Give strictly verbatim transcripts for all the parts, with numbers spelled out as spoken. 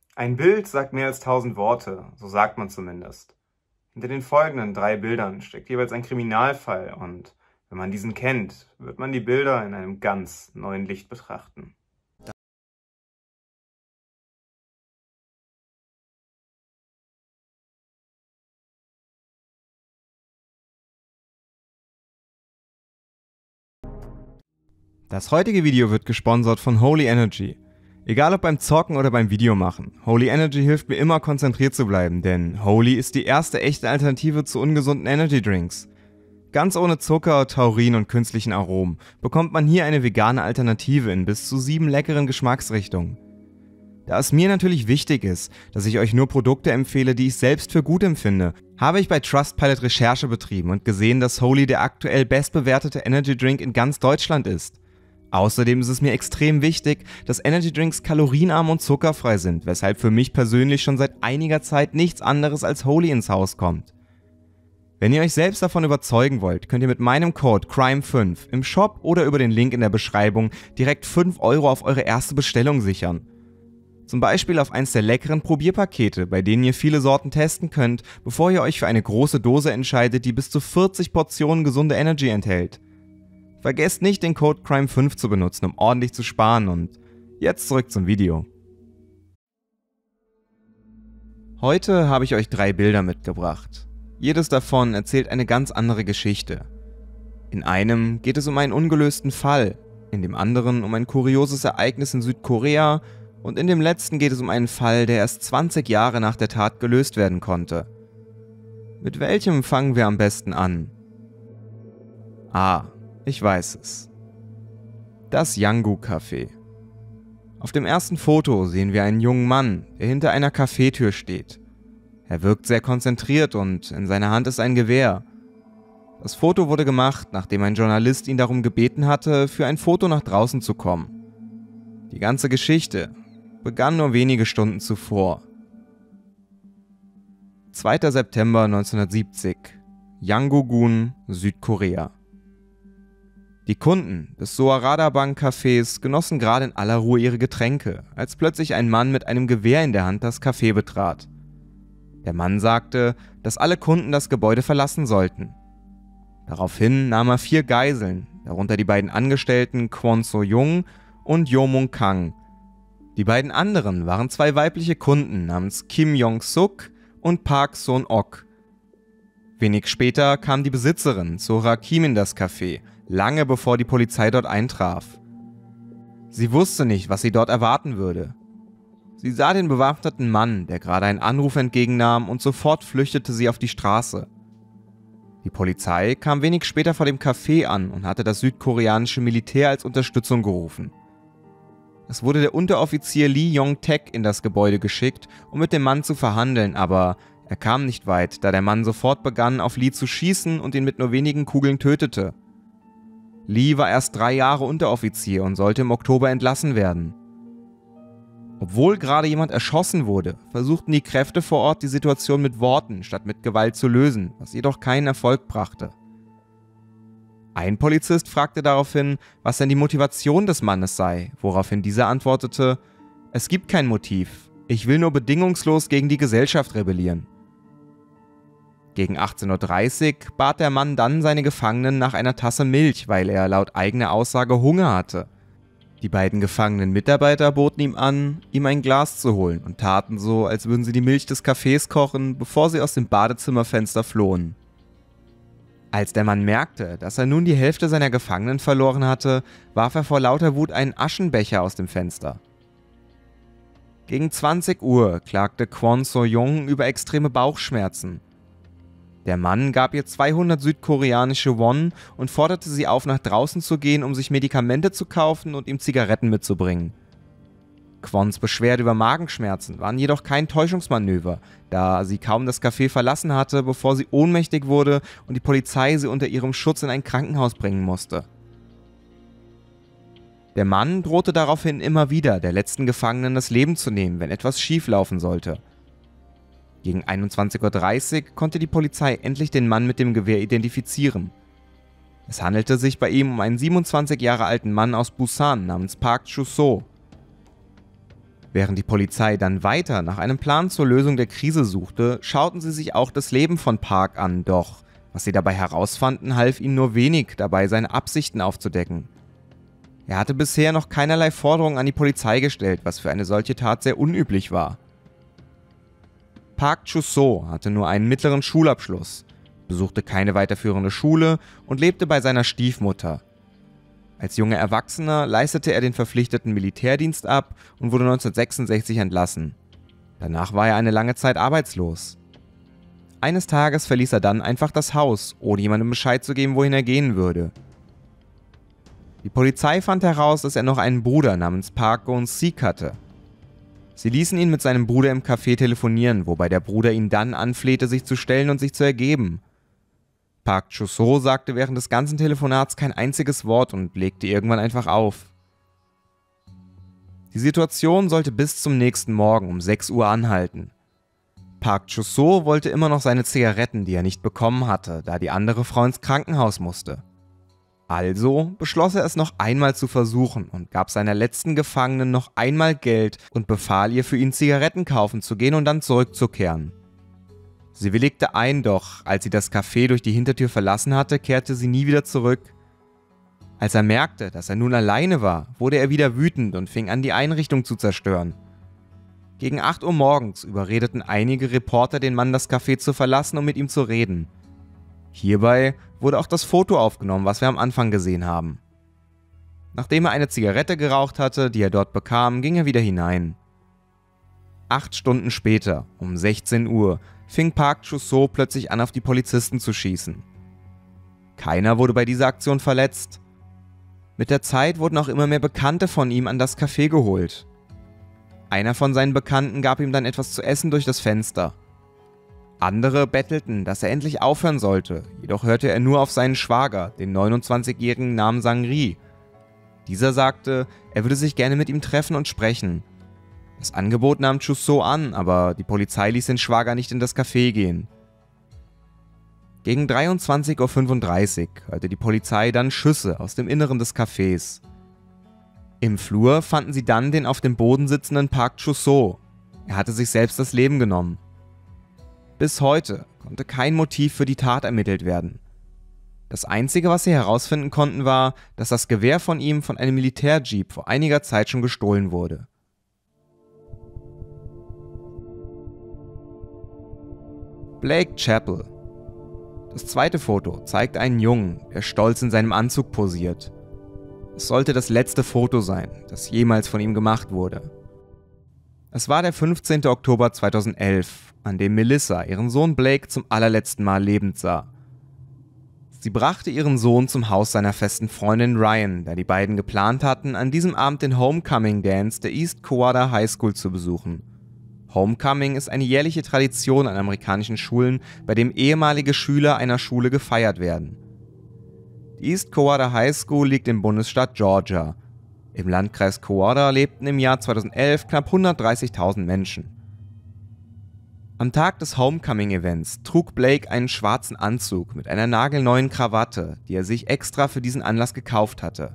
Ein Bild sagt mehr als tausend Worte, so sagt man zumindest. Hinter den folgenden drei Bildern steckt jeweils ein Kriminalfall und wenn man diesen kennt, wird man die Bilder in einem ganz neuen Licht betrachten. Das heutige Video wird gesponsert von Holy Energy. Egal ob beim Zocken oder beim Videomachen, Holy Energy hilft mir immer konzentriert zu bleiben, denn Holy ist die erste echte Alternative zu ungesunden Energy Drinks. Ganz ohne Zucker, Taurin und künstlichen Aromen bekommt man hier eine vegane Alternative in bis zu sieben leckeren Geschmacksrichtungen. Da es mir natürlich wichtig ist, dass ich euch nur Produkte empfehle, die ich selbst für gut empfinde, habe ich bei Trustpilot Recherche betrieben und gesehen, dass Holy der aktuell bestbewertete Energy Drink in ganz Deutschland ist. Außerdem ist es mir extrem wichtig, dass Energy Drinks kalorienarm und zuckerfrei sind, weshalb für mich persönlich schon seit einiger Zeit nichts anderes als Holy ins Haus kommt. Wenn ihr euch selbst davon überzeugen wollt, könnt ihr mit meinem Code crime fünf im Shop oder über den Link in der Beschreibung direkt fünf Euro auf eure erste Bestellung sichern. Zum Beispiel auf eins der leckeren Probierpakete, bei denen ihr viele Sorten testen könnt, bevor ihr euch für eine große Dose entscheidet, die bis zu vierzig Portionen gesunde Energy enthält. Vergesst nicht, den Code crime fünf zu benutzen, um ordentlich zu sparen, und jetzt zurück zum Video. Heute habe ich euch drei Bilder mitgebracht. Jedes davon erzählt eine ganz andere Geschichte. In einem geht es um einen ungelösten Fall, in dem anderen um ein kurioses Ereignis in Südkorea und in dem letzten geht es um einen Fall, der erst zwanzig Jahre nach der Tat gelöst werden konnte. Mit welchem fangen wir am besten an? Ah. Ich weiß es. Das Yangu-Café. Auf dem ersten Foto sehen wir einen jungen Mann, der hinter einer Cafetür steht. Er wirkt sehr konzentriert und in seiner Hand ist ein Gewehr. Das Foto wurde gemacht, nachdem ein Journalist ihn darum gebeten hatte, für ein Foto nach draußen zu kommen. Die ganze Geschichte begann nur wenige Stunden zuvor. zweiter September neunzehnhundertsiebzig, Yangon-gun, Südkorea. Die Kunden des Soarada Bank Cafés genossen gerade in aller Ruhe ihre Getränke, als plötzlich ein Mann mit einem Gewehr in der Hand das Café betrat. Der Mann sagte, dass alle Kunden das Gebäude verlassen sollten. Daraufhin nahm er vier Geiseln, darunter die beiden Angestellten Kwon So-jung und Jo Mung-kang. Die beiden anderen waren zwei weibliche Kunden namens Kim Yong-suk und Park Son-ok. Wenig später kam die Besitzerin Sora Kim in das Café, lange bevor die Polizei dort eintraf. Sie wusste nicht, was sie dort erwarten würde. Sie sah den bewaffneten Mann, der gerade einen Anruf entgegennahm, und sofort flüchtete sie auf die Straße. Die Polizei kam wenig später vor dem Café an und hatte das südkoreanische Militär als Unterstützung gerufen. Es wurde der Unteroffizier Lee Yong-taek in das Gebäude geschickt, um mit dem Mann zu verhandeln, aber er kam nicht weit, da der Mann sofort begann, auf Lee zu schießen und ihn mit nur wenigen Kugeln tötete. Lee war erst drei Jahre Unteroffizier und sollte im Oktober entlassen werden. Obwohl gerade jemand erschossen wurde, versuchten die Kräfte vor Ort die Situation mit Worten statt mit Gewalt zu lösen, was jedoch keinen Erfolg brachte. Ein Polizist fragte daraufhin, was denn die Motivation des Mannes sei, woraufhin dieser antwortete: „Es gibt kein Motiv, ich will nur bedingungslos gegen die Gesellschaft rebellieren." Gegen achtzehn Uhr dreißig bat der Mann dann seine Gefangenen nach einer Tasse Milch, weil er laut eigener Aussage Hunger hatte. Die beiden gefangenen Mitarbeiter boten ihm an, ihm ein Glas zu holen und taten so, als würden sie die Milch des Cafés kochen, bevor sie aus dem Badezimmerfenster flohen. Als der Mann merkte, dass er nun die Hälfte seiner Gefangenen verloren hatte, warf er vor lauter Wut einen Aschenbecher aus dem Fenster. Gegen zwanzig Uhr klagte Kwon So-jung über extreme Bauchschmerzen. Der Mann gab ihr zweihundert südkoreanische Won und forderte sie auf, nach draußen zu gehen, um sich Medikamente zu kaufen und ihm Zigaretten mitzubringen. Kwons Beschwerde über Magenschmerzen waren jedoch kein Täuschungsmanöver, da sie kaum das Café verlassen hatte, bevor sie ohnmächtig wurde und die Polizei sie unter ihrem Schutz in ein Krankenhaus bringen musste. Der Mann drohte daraufhin immer wieder, der letzten Gefangenen das Leben zu nehmen, wenn etwas schieflaufen sollte. Gegen einundzwanzig Uhr dreißig konnte die Polizei endlich den Mann mit dem Gewehr identifizieren. Es handelte sich bei ihm um einen siebenundzwanzig Jahre alten Mann aus Busan namens Park Chu-so. Während die Polizei dann weiter nach einem Plan zur Lösung der Krise suchte, schauten sie sich auch das Leben von Park an, doch was sie dabei herausfanden, half ihnen nur wenig dabei, seine Absichten aufzudecken. Er hatte bisher noch keinerlei Forderungen an die Polizei gestellt, was für eine solche Tat sehr unüblich war. Park Choo-soo hatte nur einen mittleren Schulabschluss, besuchte keine weiterführende Schule und lebte bei seiner Stiefmutter. Als junger Erwachsener leistete er den verpflichteten Militärdienst ab und wurde neunzehnhundertsechsundsechzig entlassen. Danach war er eine lange Zeit arbeitslos. Eines Tages verließ er dann einfach das Haus, ohne jemandem Bescheid zu geben, wohin er gehen würde. Die Polizei fand heraus, dass er noch einen Bruder namens Park Gon-sik hatte. Sie ließen ihn mit seinem Bruder im Café telefonieren, wobei der Bruder ihn dann anflehte, sich zu stellen und sich zu ergeben. Park Choo-soo sagte während des ganzen Telefonats kein einziges Wort und legte irgendwann einfach auf. Die Situation sollte bis zum nächsten Morgen um sechs Uhr anhalten. Park Choo-soo wollte immer noch seine Zigaretten, die er nicht bekommen hatte, da die andere Frau ins Krankenhaus musste. Also beschloss er es noch einmal zu versuchen und gab seiner letzten Gefangenen noch einmal Geld und befahl ihr, für ihn Zigaretten kaufen zu gehen und dann zurückzukehren. Sie willigte ein, doch als sie das Café durch die Hintertür verlassen hatte, kehrte sie nie wieder zurück. Als er merkte, dass er nun alleine war, wurde er wieder wütend und fing an, die Einrichtung zu zerstören. Gegen acht Uhr morgens überredeten einige Reporter den Mann, das Café zu verlassen, um mit ihm zu reden. Hierbei wurde auch das Foto aufgenommen, was wir am Anfang gesehen haben. Nachdem er eine Zigarette geraucht hatte, die er dort bekam, ging er wieder hinein. Acht Stunden später, um sechzehn Uhr, fing Park Choo-soo plötzlich an, auf die Polizisten zu schießen. Keiner wurde bei dieser Aktion verletzt. Mit der Zeit wurden auch immer mehr Bekannte von ihm an das Café geholt. Einer von seinen Bekannten gab ihm dann etwas zu essen durch das Fenster. Andere bettelten, dass er endlich aufhören sollte, jedoch hörte er nur auf seinen Schwager, den neunundzwanzigjährigen Nam Sang-ri. Dieser sagte, er würde sich gerne mit ihm treffen und sprechen. Das Angebot nahm Choo-soo an, aber die Polizei ließ den Schwager nicht in das Café gehen. Gegen dreiundzwanzig Uhr fünfunddreißig hörte die Polizei dann Schüsse aus dem Inneren des Cafés. Im Flur fanden sie dann den auf dem Boden sitzenden Park Choo-soo. Er hatte sich selbst das Leben genommen. Bis heute konnte kein Motiv für die Tat ermittelt werden. Das Einzige, was sie herausfinden konnten, war, dass das Gewehr von ihm von einem Militärjeep vor einiger Zeit schon gestohlen wurde. Blake Chappell. Das zweite Foto zeigt einen Jungen, der stolz in seinem Anzug posiert. Es sollte das letzte Foto sein, das jemals von ihm gemacht wurde. Es war der fünfzehnte Oktober zweitausendelf, an dem Melissa ihren Sohn Blake zum allerletzten Mal lebend sah. Sie brachte ihren Sohn zum Haus seiner festen Freundin Ryan, da die beiden geplant hatten, an diesem Abend den Homecoming Dance der East Kowada High School zu besuchen. Homecoming ist eine jährliche Tradition an amerikanischen Schulen, bei dem ehemalige Schüler einer Schule gefeiert werden. Die East Kowada High School liegt im Bundesstaat Georgia. Im Landkreis Kowada lebten im Jahr zweitausendelf knapp hundertdreißigtausend Menschen. Am Tag des Homecoming-Events trug Blake einen schwarzen Anzug mit einer nagelneuen Krawatte, die er sich extra für diesen Anlass gekauft hatte.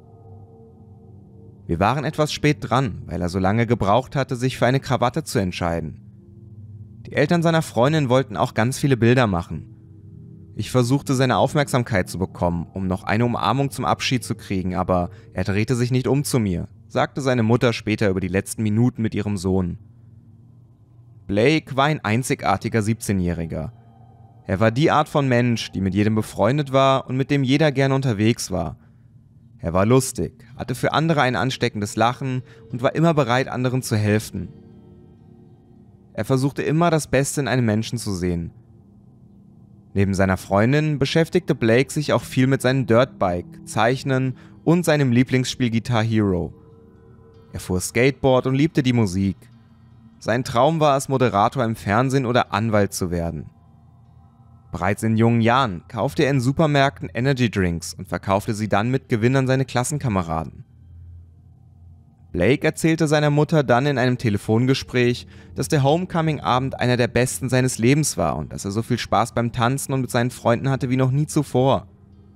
Wir waren etwas spät dran, weil er so lange gebraucht hatte, sich für eine Krawatte zu entscheiden. Die Eltern seiner Freundin wollten auch ganz viele Bilder machen. Ich versuchte, seine Aufmerksamkeit zu bekommen, um noch eine Umarmung zum Abschied zu kriegen, aber er drehte sich nicht um zu mir, sagte seine Mutter später über die letzten Minuten mit ihrem Sohn. Blake war ein einzigartiger siebzehnjähriger. Er war die Art von Mensch, die mit jedem befreundet war und mit dem jeder gerne unterwegs war. Er war lustig, hatte für andere ein ansteckendes Lachen und war immer bereit, anderen zu helfen. Er versuchte immer, das Beste in einem Menschen zu sehen. Neben seiner Freundin beschäftigte Blake sich auch viel mit seinem Dirtbike, Zeichnen und seinem Lieblingsspiel Guitar Hero. Er fuhr Skateboard und liebte die Musik. Sein Traum war es, Moderator im Fernsehen oder Anwalt zu werden. Bereits in jungen Jahren kaufte er in Supermärkten Energy Drinks und verkaufte sie dann mit Gewinn an seine Klassenkameraden. Blake erzählte seiner Mutter dann in einem Telefongespräch, dass der Homecoming-Abend einer der besten seines Lebens war und dass er so viel Spaß beim Tanzen und mit seinen Freunden hatte wie noch nie zuvor.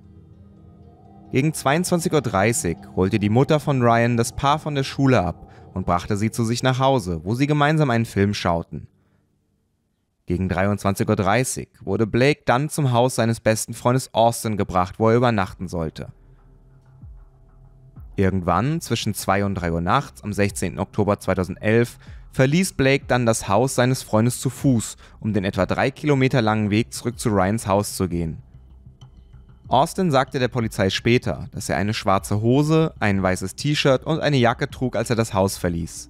Gegen zweiundzwanzig Uhr dreißig holte die Mutter von Ryan das Paar von der Schule ab und brachte sie zu sich nach Hause, wo sie gemeinsam einen Film schauten. Gegen dreiundzwanzig Uhr dreißig wurde Blake dann zum Haus seines besten Freundes Austin gebracht, wo er übernachten sollte. Irgendwann zwischen zwei und drei Uhr nachts am sechzehnten Oktober zweitausendelf verließ Blake dann das Haus seines Freundes zu Fuß, um den etwa drei Kilometer langen Weg zurück zu Ryans Haus zu gehen. Austin sagte der Polizei später, dass er eine schwarze Hose, ein weißes T-Shirt und eine Jacke trug, als er das Haus verließ.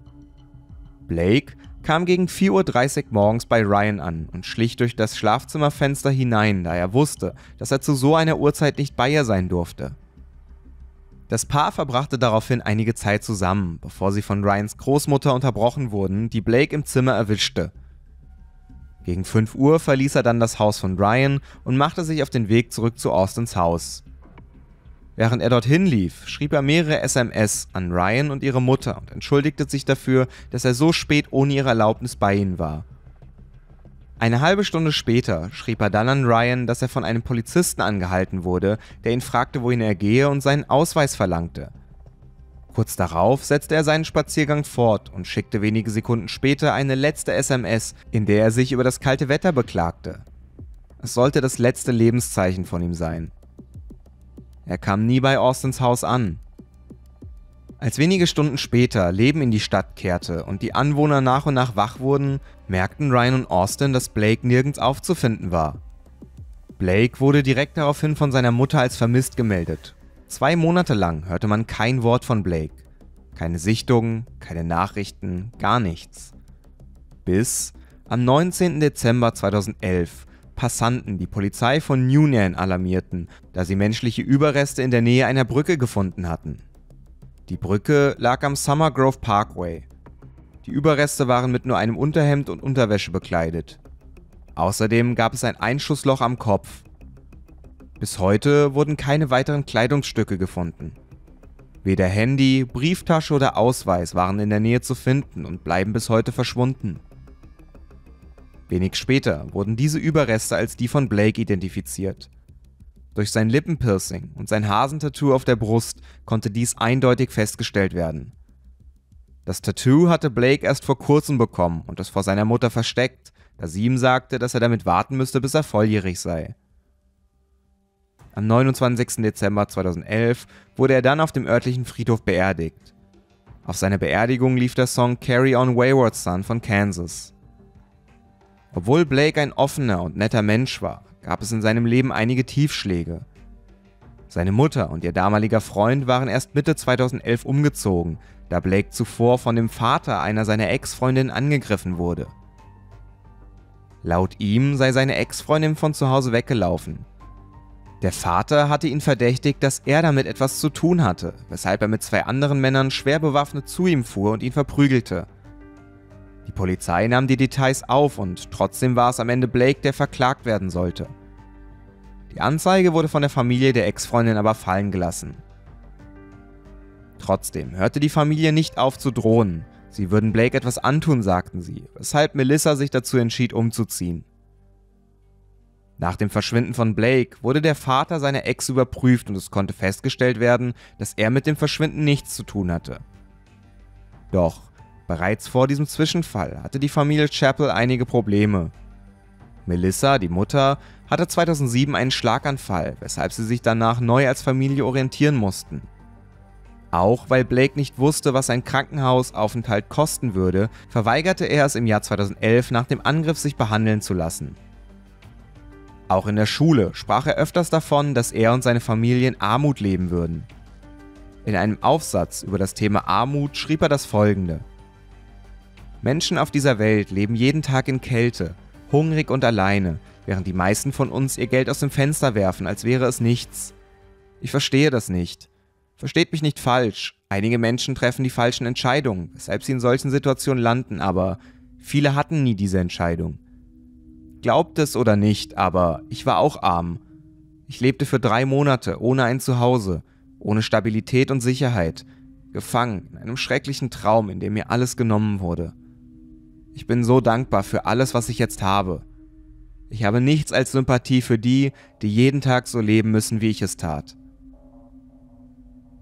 Blake kam gegen vier Uhr dreißig morgens bei Ryan an und schlich durch das Schlafzimmerfenster hinein, da er wusste, dass er zu so einer Uhrzeit nicht bei ihr sein durfte. Das Paar verbrachte daraufhin einige Zeit zusammen, bevor sie von Ryans Großmutter unterbrochen wurden, die Blake im Zimmer erwischte. Gegen fünf Uhr verließ er dann das Haus von Ryan und machte sich auf den Weg zurück zu Austins Haus. Während er dorthin lief, schrieb er mehrere S M S an Ryan und ihre Mutter und entschuldigte sich dafür, dass er so spät ohne ihre Erlaubnis bei ihnen war. Eine halbe Stunde später schrieb er dann an Ryan, dass er von einem Polizisten angehalten wurde, der ihn fragte, wohin er gehe und seinen Ausweis verlangte. Kurz darauf setzte er seinen Spaziergang fort und schickte wenige Sekunden später eine letzte S M S, in der er sich über das kalte Wetter beklagte. Es sollte das letzte Lebenszeichen von ihm sein. Er kam nie bei Austins Haus an. Als wenige Stunden später Leben in die Stadt kehrte und die Anwohner nach und nach wach wurden, merkten Ryan und Austin, dass Blake nirgends aufzufinden war. Blake wurde direkt daraufhin von seiner Mutter als vermisst gemeldet. Zwei Monate lang hörte man kein Wort von Blake. Keine Sichtungen, keine Nachrichten, gar nichts. Bis am neunzehnten Dezember zweitausendelf Passanten die Polizei von Newnan alarmierten, da sie menschliche Überreste in der Nähe einer Brücke gefunden hatten. Die Brücke lag am Summer Grove Parkway. Die Überreste waren mit nur einem Unterhemd und Unterwäsche bekleidet. Außerdem gab es ein Einschussloch am Kopf. Bis heute wurden keine weiteren Kleidungsstücke gefunden. Weder Handy, Brieftasche oder Ausweis waren in der Nähe zu finden und bleiben bis heute verschwunden. Wenig später wurden diese Überreste als die von Blake identifiziert. Durch sein Lippenpiercing und sein Hasentattoo auf der Brust konnte dies eindeutig festgestellt werden. Das Tattoo hatte Blake erst vor kurzem bekommen und es vor seiner Mutter versteckt, da sie ihm sagte, dass er damit warten müsste, bis er volljährig sei. Am neunundzwanzigsten Dezember zweitausendelf wurde er dann auf dem örtlichen Friedhof beerdigt. Auf seiner Beerdigung lief der Song Carry On Wayward Son von Kansas. Obwohl Blake ein offener und netter Mensch war, gab es in seinem Leben einige Tiefschläge. Seine Mutter und ihr damaliger Freund waren erst Mitte zweitausendelf umgezogen, da Blake zuvor von dem Vater einer seiner Ex-Freundinnen angegriffen wurde. Laut ihm sei seine Ex-Freundin von zu Hause weggelaufen. Der Vater hatte ihn verdächtigt, dass er damit etwas zu tun hatte, weshalb er mit zwei anderen Männern schwer bewaffnet zu ihm fuhr und ihn verprügelte. Die Polizei nahm die Details auf und trotzdem war es am Ende Blake, der verklagt werden sollte. Die Anzeige wurde von der Familie der Ex-Freundin aber fallen gelassen. Trotzdem hörte die Familie nicht auf zu drohen. Sie würden Blake etwas antun, sagten sie, weshalb Melissa sich dazu entschied, umzuziehen. Nach dem Verschwinden von Blake wurde der Vater seiner Ex überprüft und es konnte festgestellt werden, dass er mit dem Verschwinden nichts zu tun hatte. Doch bereits vor diesem Zwischenfall hatte die Familie Chappell einige Probleme. Melissa, die Mutter, hatte zweitausendsieben einen Schlaganfall, weshalb sie sich danach neu als Familie orientieren mussten. Auch weil Blake nicht wusste, was ein Krankenhausaufenthalt kosten würde, verweigerte er es im Jahr zweitausendelf nach dem Angriff, sich behandeln zu lassen. Auch in der Schule sprach er öfters davon, dass er und seine Familie in Armut leben würden. In einem Aufsatz über das Thema Armut schrieb er das Folgende: Menschen auf dieser Welt leben jeden Tag in Kälte, hungrig und alleine, während die meisten von uns ihr Geld aus dem Fenster werfen, als wäre es nichts. Ich verstehe das nicht. Versteht mich nicht falsch, einige Menschen treffen die falschen Entscheidungen, weshalb sie in solchen Situationen landen, aber viele hatten nie diese Entscheidung. Glaubt es oder nicht, aber ich war auch arm. Ich lebte für drei Monate ohne ein Zuhause, ohne Stabilität und Sicherheit, gefangen in einem schrecklichen Traum, in dem mir alles genommen wurde. Ich bin so dankbar für alles, was ich jetzt habe. Ich habe nichts als Sympathie für die, die jeden Tag so leben müssen, wie ich es tat.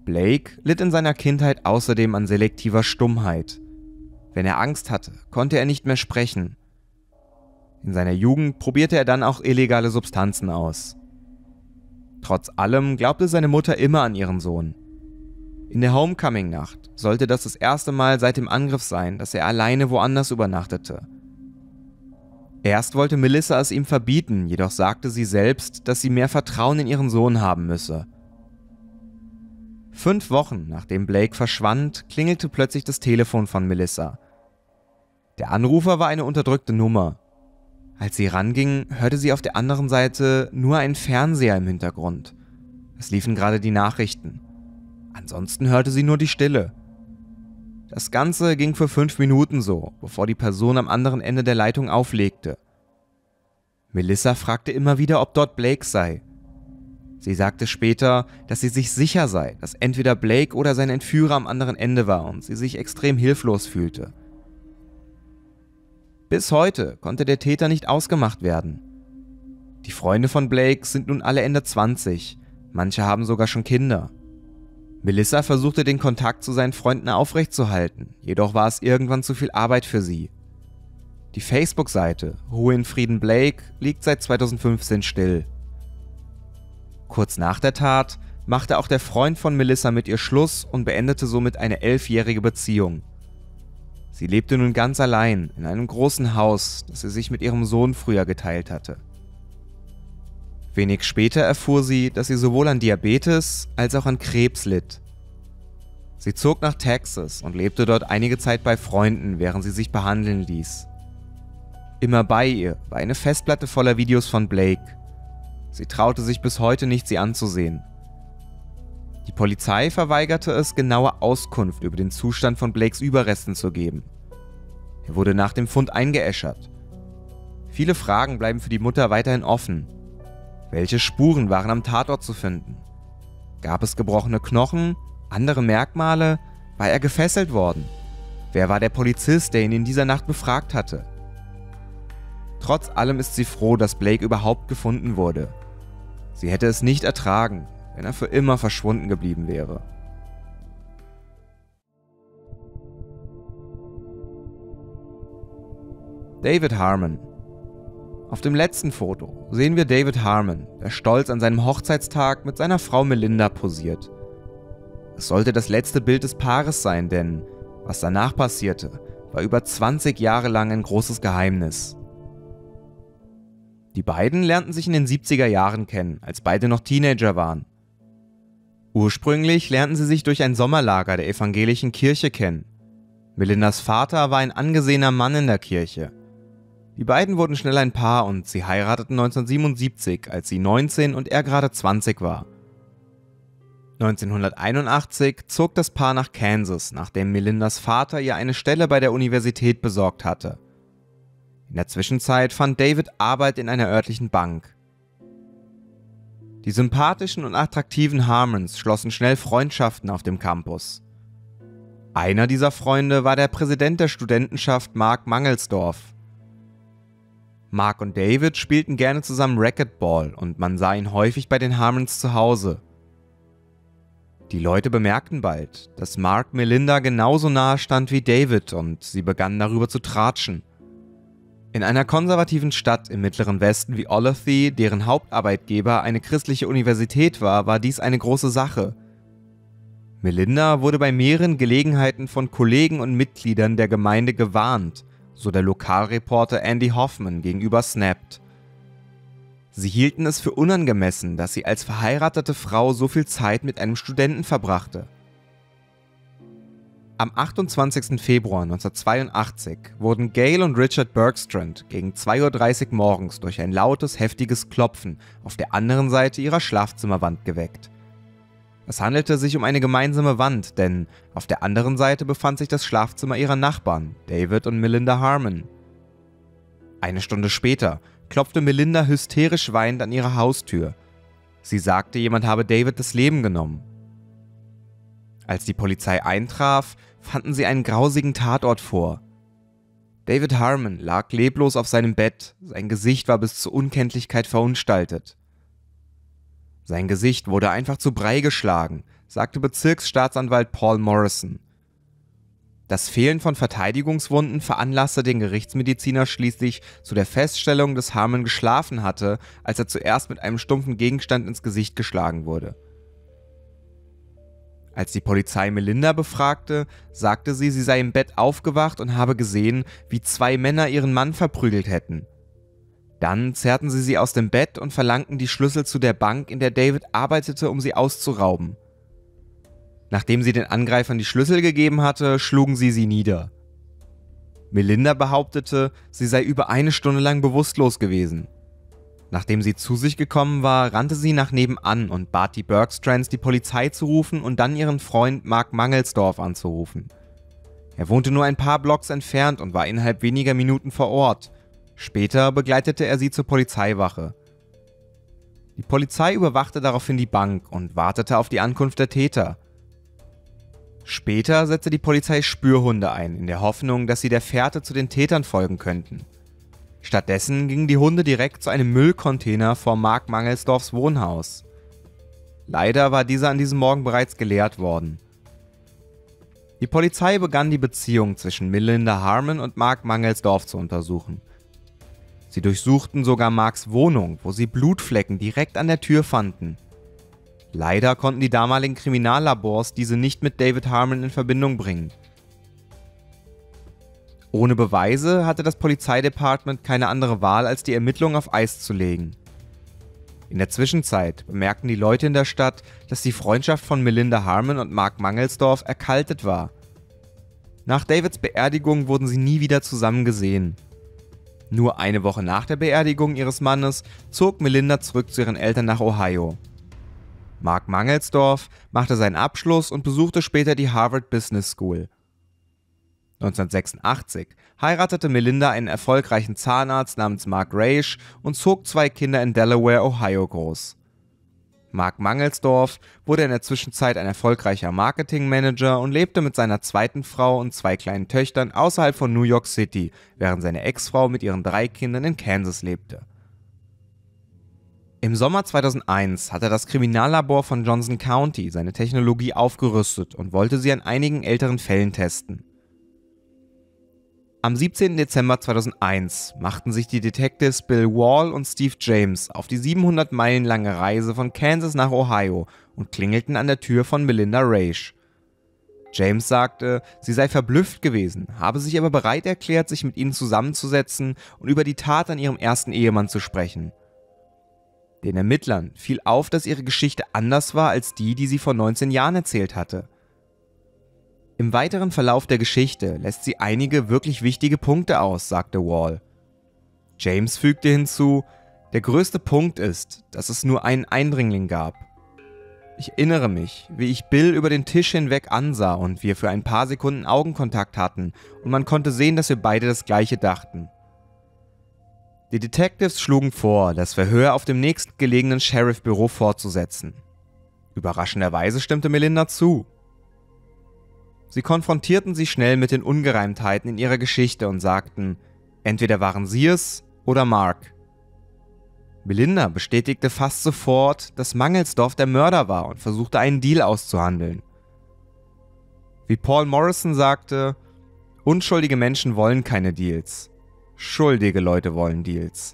Blake litt in seiner Kindheit außerdem an selektiver Stummheit. Wenn er Angst hatte, konnte er nicht mehr sprechen. In seiner Jugend probierte er dann auch illegale Substanzen aus. Trotz allem glaubte seine Mutter immer an ihren Sohn. In der Homecoming-Nacht sollte das das erste Mal seit dem Angriff sein, dass er alleine woanders übernachtete. Erst wollte Melissa es ihm verbieten, jedoch sagte sie selbst, dass sie mehr Vertrauen in ihren Sohn haben müsse. Fünf Wochen nachdem Blake verschwand, klingelte plötzlich das Telefon von Melissa. Der Anrufer war eine unterdrückte Nummer. Als sie ranging, hörte sie auf der anderen Seite nur einen Fernseher im Hintergrund. Es liefen gerade die Nachrichten. Ansonsten hörte sie nur die Stille. Das Ganze ging für fünf Minuten so, bevor die Person am anderen Ende der Leitung auflegte. Melissa fragte immer wieder, ob dort Blake sei. Sie sagte später, dass sie sich sicher sei, dass entweder Blake oder sein Entführer am anderen Ende war und sie sich extrem hilflos fühlte. Bis heute konnte der Täter nicht ausgemacht werden. Die Freunde von Blake sind nun alle Ende zwanzig, manche haben sogar schon Kinder. Melissa versuchte den Kontakt zu seinen Freunden aufrechtzuerhalten, jedoch war es irgendwann zu viel Arbeit für sie. Die Facebook-Seite Ruhe in Frieden Blake liegt seit zweitausendfünfzehn still. Kurz nach der Tat machte auch der Freund von Melissa mit ihr Schluss und beendete somit eine elfjährige Beziehung. Sie lebte nun ganz allein in einem großen Haus, das sie sich mit ihrem Sohn früher geteilt hatte. Wenig später erfuhr sie, dass sie sowohl an Diabetes als auch an Krebs litt. Sie zog nach Texas und lebte dort einige Zeit bei Freunden, während sie sich behandeln ließ. Immer bei ihr war eine Festplatte voller Videos von Blake. Sie traute sich bis heute nicht, sie anzusehen. Die Polizei verweigerte es, genaue Auskunft über den Zustand von Blakes Überresten zu geben. Er wurde nach dem Fund eingeäschert. Viele Fragen bleiben für die Mutter weiterhin offen. Welche Spuren waren am Tatort zu finden? Gab es gebrochene Knochen, andere Merkmale? War er gefesselt worden? Wer war der Polizist, der ihn in dieser Nacht befragt hatte? Trotz allem ist sie froh, dass Blake überhaupt gefunden wurde. Sie hätte es nicht ertragen, wenn er für immer verschwunden geblieben wäre. David Harmon. Auf dem letzten Foto sehen wir David Harmon, der stolz an seinem Hochzeitstag mit seiner Frau Melinda posiert. Es sollte das letzte Bild des Paares sein, denn was danach passierte, war über zwanzig Jahre lang ein großes Geheimnis. Die beiden lernten sich in den siebziger Jahren kennen, als beide noch Teenager waren. Ursprünglich lernten sie sich durch ein Sommerlager der evangelischen Kirche kennen. Melindas Vater war ein angesehener Mann in der Kirche. Die beiden wurden schnell ein Paar und sie heirateten neunzehnhundertsiebenundsiebzig, als sie neunzehn und er gerade zwanzig war. neunzehnhunderteinundachtzig zog das Paar nach Kansas, nachdem Melindas Vater ihr eine Stelle bei der Universität besorgt hatte. In der Zwischenzeit fand David Arbeit in einer örtlichen Bank. Die sympathischen und attraktiven Harmons schlossen schnell Freundschaften auf dem Campus. Einer dieser Freunde war der Präsident der Studentenschaft Mark Mangelsdorf. Mark und David spielten gerne zusammen Racquetball und man sah ihn häufig bei den Harmons zu Hause. Die Leute bemerkten bald, dass Mark Melinda genauso nahe stand wie David und sie begannen darüber zu tratschen. In einer konservativen Stadt im mittleren Westen wie Olathe, deren Hauptarbeitgeber eine christliche Universität war, war dies eine große Sache. Melinda wurde bei mehreren Gelegenheiten von Kollegen und Mitgliedern der Gemeinde gewarnt, so der Lokalreporter Andy Hoffman gegenüber Snapped. Sie hielten es für unangemessen, dass sie als verheiratete Frau so viel Zeit mit einem Studenten verbrachte. Am achtundzwanzigsten Februar neunzehnhundertzweiundachtzig wurden Gail und Richard Bergstrand gegen zwei Uhr dreißig morgens durch ein lautes, heftiges Klopfen auf der anderen Seite ihrer Schlafzimmerwand geweckt. Es handelte sich um eine gemeinsame Wand, denn auf der anderen Seite befand sich das Schlafzimmer ihrer Nachbarn, David und Melinda Harmon. Eine Stunde später klopfte Melinda hysterisch weinend an ihre Haustür. Sie sagte, jemand habe David das Leben genommen. Als die Polizei eintraf, fanden sie einen grausigen Tatort vor. David Harmon lag leblos auf seinem Bett, sein Gesicht war bis zur Unkenntlichkeit verunstaltet. Sein Gesicht wurde einfach zu Brei geschlagen, sagte Bezirksstaatsanwalt Paul Morrison. Das Fehlen von Verteidigungswunden veranlasste den Gerichtsmediziner schließlich zu der Feststellung, dass Harmon geschlafen hatte, als er zuerst mit einem stumpfen Gegenstand ins Gesicht geschlagen wurde. Als die Polizei Melinda befragte, sagte sie, sie sei im Bett aufgewacht und habe gesehen, wie zwei Männer ihren Mann verprügelt hätten. Dann zerrten sie sie aus dem Bett und verlangten die Schlüssel zu der Bank, in der David arbeitete, um sie auszurauben. Nachdem sie den Angreifern die Schlüssel gegeben hatte, schlugen sie sie nieder. Melinda behauptete, sie sei über eine Stunde lang bewusstlos gewesen. Nachdem sie zu sich gekommen war, rannte sie nach nebenan und bat die Bergstrands, die Polizei zu rufen und dann ihren Freund Mark Mangelsdorf anzurufen. Er wohnte nur ein paar Blocks entfernt und war innerhalb weniger Minuten vor Ort. Später begleitete er sie zur Polizeiwache. Die Polizei überwachte daraufhin die Bank und wartete auf die Ankunft der Täter. Später setzte die Polizei Spürhunde ein, in der Hoffnung, dass sie der Fährte zu den Tätern folgen könnten. Stattdessen gingen die Hunde direkt zu einem Müllcontainer vor Mark Mangelsdorfs Wohnhaus. Leider war dieser an diesem Morgen bereits geleert worden. Die Polizei begann die Beziehung zwischen Melinda Harmon und Mark Mangelsdorf zu untersuchen. Sie durchsuchten sogar Marks Wohnung, wo sie Blutflecken direkt an der Tür fanden. Leider konnten die damaligen Kriminallabors diese nicht mit David Harmon in Verbindung bringen. Ohne Beweise hatte das Polizeidepartement keine andere Wahl, als die Ermittlungen auf Eis zu legen. In der Zwischenzeit bemerkten die Leute in der Stadt, dass die Freundschaft von Melinda Harmon und Mark Mangelsdorf erkaltet war. Nach Davids Beerdigung wurden sie nie wieder zusammen gesehen. Nur eine Woche nach der Beerdigung ihres Mannes zog Melinda zurück zu ihren Eltern nach Ohio. Mark Mangelsdorf machte seinen Abschluss und besuchte später die Harvard Business School. neunzehnhundertsechsundachtzig heiratete Melinda einen erfolgreichen Zahnarzt namens Mark Raish und zog zwei Kinder in Delaware, Ohio groß. Mark Mangelsdorf wurde in der Zwischenzeit ein erfolgreicher Marketingmanager und lebte mit seiner zweiten Frau und zwei kleinen Töchtern außerhalb von New York City, während seine Ex-Frau mit ihren drei Kindern in Kansas lebte. Im Sommer zweitausendeins hatte das Kriminallabor von Johnson County seine Technologie aufgerüstet und wollte sie an einigen älteren Fällen testen. Am siebzehnten Dezember zweitausendeins machten sich die Detectives Bill Wall und Steve James auf die siebenhundert Meilen lange Reise von Kansas nach Ohio und klingelten an der Tür von Melinda Raish. James sagte, sie sei verblüfft gewesen, habe sich aber bereit erklärt, sich mit ihnen zusammenzusetzen und über die Tat an ihrem ersten Ehemann zu sprechen. Den Ermittlern fiel auf, dass ihre Geschichte anders war als die, die sie vor neunzehn Jahren erzählt hatte. Im weiteren Verlauf der Geschichte lässt sie einige wirklich wichtige Punkte aus, sagte Wall. James fügte hinzu, der größte Punkt ist, dass es nur einen Eindringling gab. Ich erinnere mich, wie ich Bill über den Tisch hinweg ansah und wir für ein paar Sekunden Augenkontakt hatten und man konnte sehen, dass wir beide das Gleiche dachten. Die Detectives schlugen vor, das Verhör auf dem nächstgelegenen Sheriff-Büro fortzusetzen. Überraschenderweise stimmte Melinda zu. Sie konfrontierten sie schnell mit den Ungereimtheiten in ihrer Geschichte und sagten, entweder waren sie es oder Mark. Melinda bestätigte fast sofort, dass Mangelsdorf der Mörder war und versuchte einen Deal auszuhandeln. Wie Paul Morrison sagte, unschuldige Menschen wollen keine Deals. Schuldige Leute wollen Deals.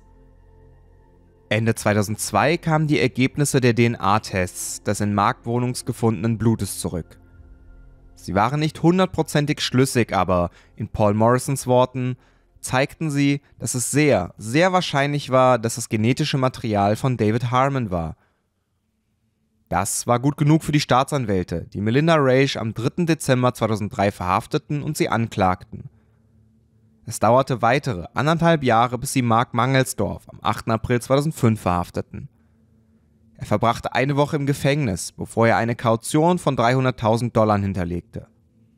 Ende zweitausendzwei kamen die Ergebnisse der D N A-Tests des in Mark Wohnungs gefundenen Blutes zurück. Sie waren nicht hundertprozentig schlüssig, aber in Paul Morrisons Worten zeigten sie, dass es sehr, sehr wahrscheinlich war, dass das genetische Material von David Harmon war. Das war gut genug für die Staatsanwälte, die Melinda Raish am dritten Dezember zweitausenddrei verhafteten und sie anklagten. Es dauerte weitere anderthalb Jahre, bis sie Mark Mangelsdorf am achten April zweitausendfünf verhafteten. Er verbrachte eine Woche im Gefängnis, bevor er eine Kaution von dreihunderttausend Dollar hinterlegte.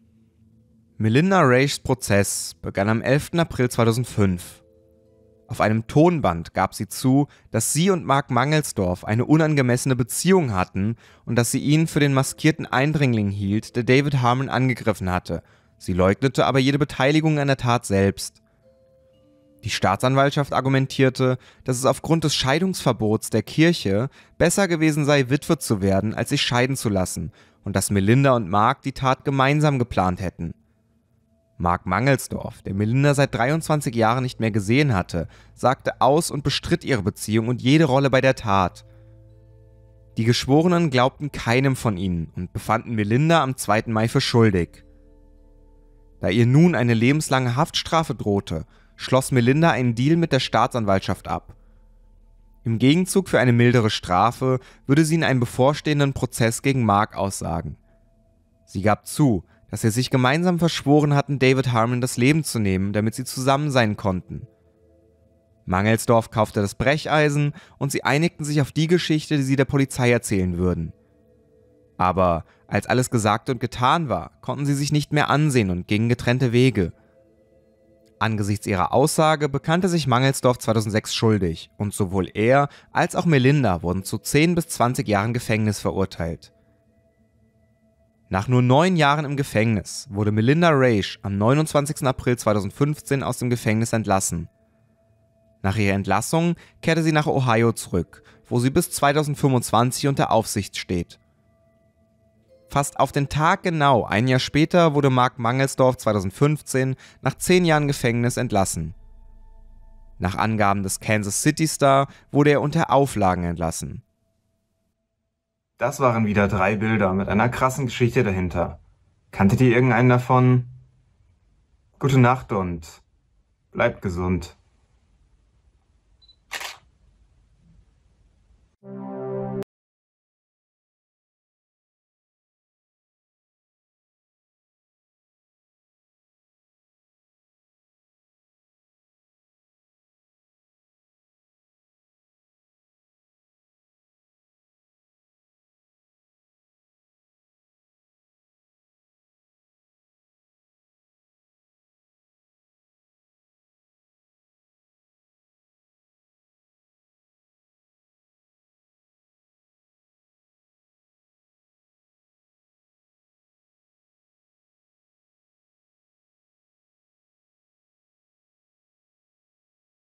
Melinda Raishs Prozess begann am elften April zweitausendfünf. Auf einem Tonband gab sie zu, dass sie und Mark Mangelsdorf eine unangemessene Beziehung hatten und dass sie ihn für den maskierten Eindringling hielt, der David Harmon angegriffen hatte. Sie leugnete aber jede Beteiligung an der Tat selbst. Die Staatsanwaltschaft argumentierte, dass es aufgrund des Scheidungsverbots der Kirche besser gewesen sei, Witwe zu werden, als sich scheiden zu lassen, und dass Melinda und Mark die Tat gemeinsam geplant hätten. Mark Mangelsdorf, der Melinda seit dreiundzwanzig Jahren nicht mehr gesehen hatte, sagte aus und bestritt ihre Beziehung und jede Rolle bei der Tat. Die Geschworenen glaubten keinem von ihnen und befanden Melinda am zweiten Mai für schuldig. Da ihr nun eine lebenslange Haftstrafe drohte, schloss Melinda einen Deal mit der Staatsanwaltschaft ab. Im Gegenzug für eine mildere Strafe würde sie in einem bevorstehenden Prozess gegen Mark aussagen. Sie gab zu, dass sie sich gemeinsam verschworen hatten, David Harmon das Leben zu nehmen, damit sie zusammen sein konnten. Mangelsdorf kaufte das Brecheisen und sie einigten sich auf die Geschichte, die sie der Polizei erzählen würden. Aber als alles gesagt und getan war, konnten sie sich nicht mehr ansehen und gingen getrennte Wege. Angesichts ihrer Aussage bekannte sich Mangelsdorf zweitausendsechs schuldig und sowohl er als auch Melinda wurden zu zehn bis zwanzig Jahren Gefängnis verurteilt. Nach nur neun Jahren im Gefängnis wurde Melinda Raish am neunundzwanzigsten April zweitausendfünfzehn aus dem Gefängnis entlassen. Nach ihrer Entlassung kehrte sie nach Ohio zurück, wo sie bis zweitausendfünfundzwanzig unter Aufsicht steht. Fast auf den Tag genau ein Jahr später wurde Mark Mangelsdorf zweitausendfünfzehn nach zehn Jahren Gefängnis entlassen. Nach Angaben des Kansas City Star wurde er unter Auflagen entlassen. Das waren wieder drei Bilder mit einer krassen Geschichte dahinter. Kanntet ihr irgendeinen davon? Gute Nacht und bleibt gesund.